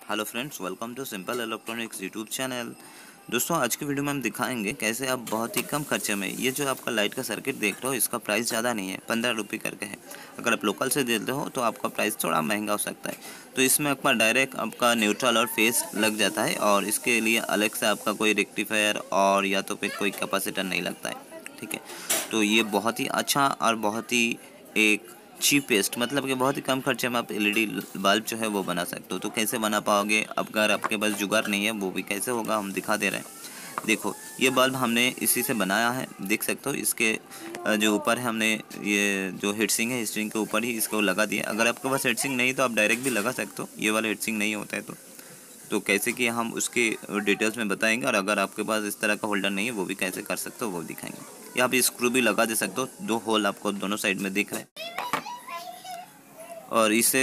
Hello friends, welcome to simple electronics YouTube channel. दोस्तों, आज की वीडियो में हम दिखाएंगे कैसे आप बहुत ही कम खर्चे में ये जो आपका लाइट का सर्किट देख रहे हो, इसका प्राइस ज़्यादा नहीं है, 15 रुपये करके है। अगर आप लोकल से देते हो तो आपका प्राइस थोड़ा महंगा हो सकता है। तो इसमें आपका डायरेक्ट आपका न्यूट्रल और फेस लग जाता है और इसके लिए अलग से आपका कोई रेक्टिफायर और या तो फिर कोई कैपेसिटर नहीं लगता है। ठीक है, तो ये बहुत ही अच्छा और बहुत ही एक चीपेस्ट, मतलब कि बहुत ही कम खर्चे में आप एलईडी बल्ब जो है वो बना सकते हो। तो कैसे बना पाओगे, अगर आपके पास जुगाड़ नहीं है वो भी कैसे होगा, हम दिखा दे रहे हैं। देखो, ये बल्ब हमने इसी से बनाया है, देख सकते हो। इसके जो ऊपर है, हमने ये जो हीटसिंग है, हीटसिंग के ऊपर ही इसको लगा दिया। अगर आपके पास हीटसिंग नहीं तो आप डायरेक्ट भी लगा सकते हो, ये वाला हीटसिंग नहीं होता है तो कैसे कि हम उसके डिटेल्स में बताएंगे। और अगर आपके पास इस तरह का होल्डर नहीं है वो भी कैसे कर सकते हो वो दिखाएंगे। यहाँ पे स्क्रू भी लगा दे सकते हो, 2 होल आपको दोनों साइड में दिख रहे हैं। और इसे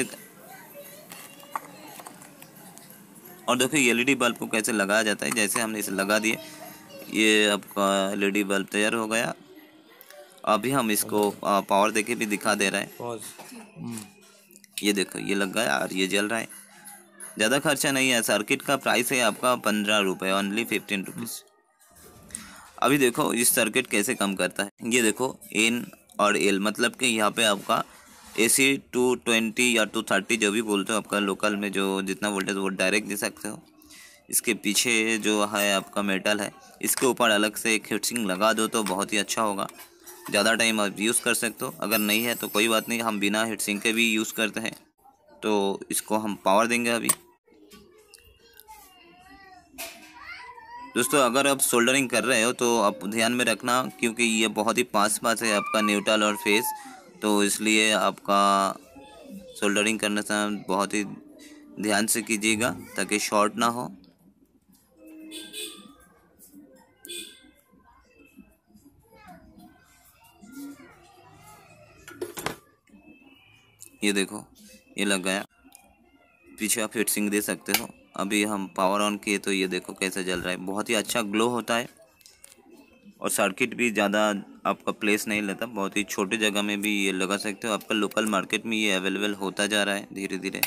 और देखो एलईडी बल्ब को कैसे लगाया जाता है। जैसे हमने इसे लगा दिए, ये आपका एलईडी बल्ब तैयार हो गया। अभी हम इसको पावर देके भी दिखा दे रहे हैं। ये देखो, ये लग गया और ये जल रहा है। ज़्यादा खर्चा नहीं है। सर्किट का प्राइस है आपका 15 रुपये, ओनली 15 रुपीज़। अभी देखो इस सर्किट कैसे कम करता है। ये देखो, एन और एल, मतलब कि यहाँ पे आपका AC 220 या 230 जो भी बोलते हो, आपका लोकल में जो जितना वोल्टेज वो डायरेक्ट दे सकते हो। इसके पीछे जो है आपका मेटल है, इसके ऊपर अलग से एक हीटसिंग लगा दो तो बहुत ही अच्छा होगा। ज़्यादा टाइम आप यूज़ कर सकते हो। अगर नहीं है तो कोई बात नहीं, हम बिना हीटसिंग के भी यूज़ करते हैं। तो इसको हम पावर देंगे अभी। दोस्तों, अगर आप सोल्डरिंग कर रहे हो तो आप ध्यान में रखना, क्योंकि ये बहुत ही पास है आपका न्यूट्रल और फेस, तो इसलिए आपका सोल्डरिंग करने से बहुत ही ध्यान से कीजिएगा ताकि शॉर्ट ना हो। ये देखो, ये लग गया। पीछे आप हीटसिंग दे सकते हो। अभी हम पावर ऑन किए तो ये देखो कैसे जल रहा है। बहुत ही अच्छा ग्लो होता है और सर्किट भी ज़्यादा आपका प्लेस नहीं लेता। बहुत ही छोटे जगह में भी ये लगा सकते हो। आपका लोकल मार्केट में ये अवेलेबल होता जा रहा है धीरे धीरे।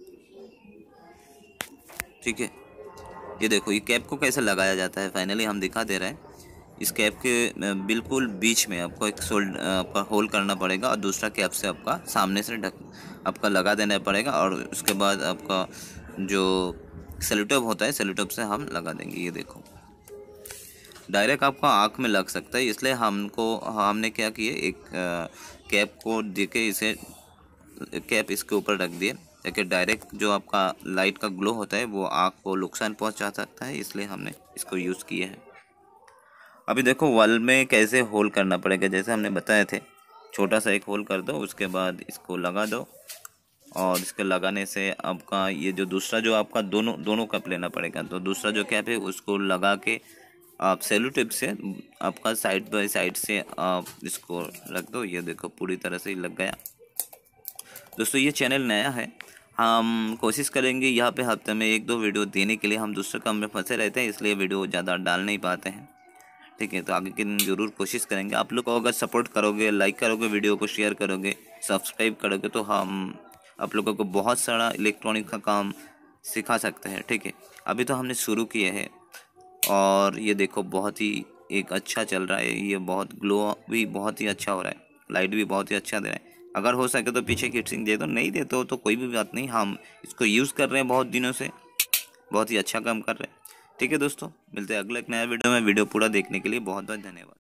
ठीक है, ये देखो, ये कैप को कैसे लगाया जाता है फाइनली हम दिखा दे रहे हैं। इस कैप के बिल्कुल बीच में आपको एक आपका होल करना पड़ेगा और दूसरा कैप से आपका सामने से आपका लगा देना पड़ेगा। और उसके बाद आपका जो सेलोटेप होता है, सेलोटेप से हम लगा देंगे। ये देखो, डायरेक्ट आपका आँख में लग सकता है, इसलिए हमने क्या किया, एक कैप को देके इसे कैप इसके ऊपर रख दिए ताकि डायरेक्ट जो आपका लाइट का ग्लो होता है वो आँख को नुकसान पहुंचा सकता है, इसलिए हमने इसको यूज़ किए हैं। अभी देखो वॉल में कैसे होल करना पड़ेगा, जैसे हमने बताए थे। छोटा सा एक होल कर दो, उसके बाद इसको लगा दो और इसके लगाने से आपका ये जो दूसरा जो आपका दोनों कप लेना पड़ेगा। तो दूसरा जो कैप है उसको लगा के आप सेलो टेप से आपका साइड बाय साइड से आप इसको रख दो। ये देखो, पूरी तरह से लग गया। दोस्तों, ये चैनल नया है, हम कोशिश करेंगे यहाँ पे हफ्ते में 1-2 वीडियो देने के लिए। हम दूसरे काम में फंसे रहते हैं, इसलिए वीडियो ज़्यादा डाल नहीं पाते हैं। ठीक है, तो आगे के दिन ज़रूर कोशिश करेंगे। आप लोग को अगर सपोर्ट करोगे, लाइक करोगे, वीडियो को शेयर करोगे, सब्सक्राइब करोगे, तो हम आप लोगों को बहुत सारा इलेक्ट्रॉनिक का काम सिखा सकते हैं। ठीक है, अभी तो हमने शुरू किए हैं और ये देखो बहुत ही एक अच्छा चल रहा है। ये बहुत ग्लो भी बहुत ही अच्छा हो रहा है, लाइट भी बहुत ही अच्छा दे रहा है। अगर हो सके तो पीछे हीटसिंग दे दो, नहीं देते हो तो कोई भी बात नहीं, हम इसको यूज़ कर रहे हैं बहुत दिनों से, बहुत ही अच्छा काम कर रहे हैं। ठीक है दोस्तों, मिलते हैं अगले एक नया वीडियो में। वीडियो पूरा देखने के लिए बहुत बहुत धन्यवाद।